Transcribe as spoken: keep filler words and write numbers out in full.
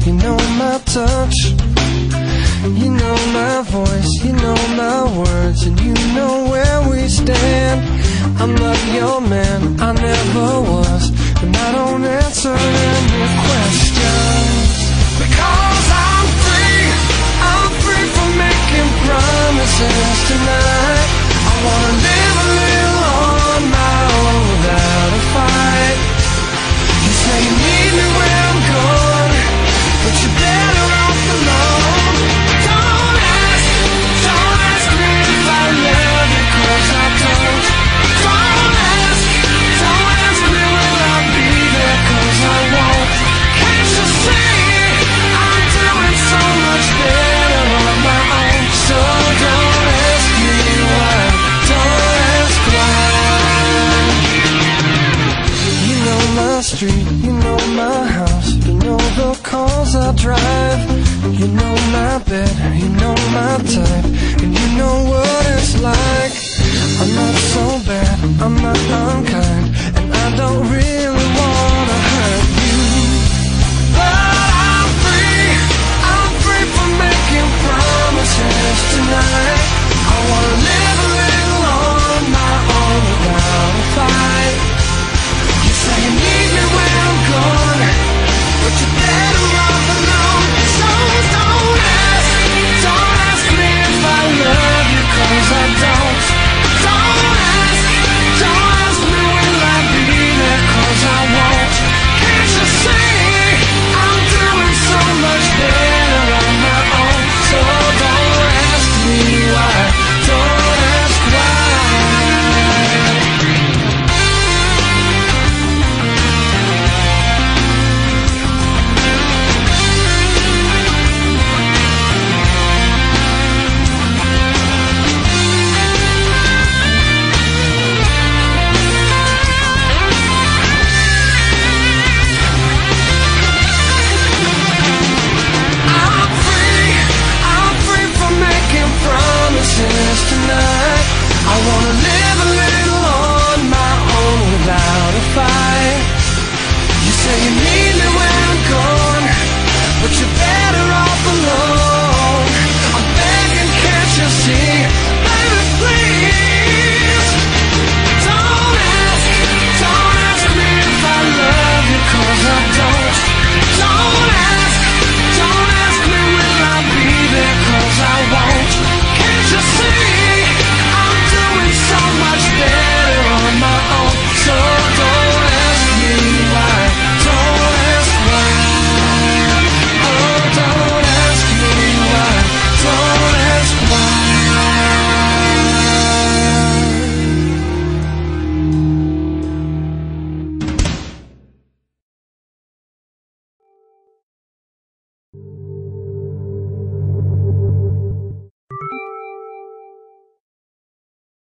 You know my touch, you know my voice, you know my words, and you know where we stand. I'm not your man, I never was, and I don't answer any questions. Because I'm free, I'm free from making promises tonight. I wanna live a little on my own without a fight. You say you need me when I'm gone, but you're better off alone. Don't ask, don't ask me if I love you, 'cause I don't. Don't ask, don't ask me will I be there, 'cause I won't. Can't you see, I'm doing so much better on my own. So don't ask me why, don't ask why. You know my street, you know my house, you know the cars I drive. You know my bed, you know my type, and you know what it's like. I'm not so bad, I'm not unkind, and I don't really wanna hurt you. But I'm free, I'm free from making promises tonight. I wanna live